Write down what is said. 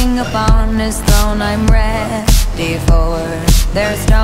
king upon his throne I'm ready for. There's no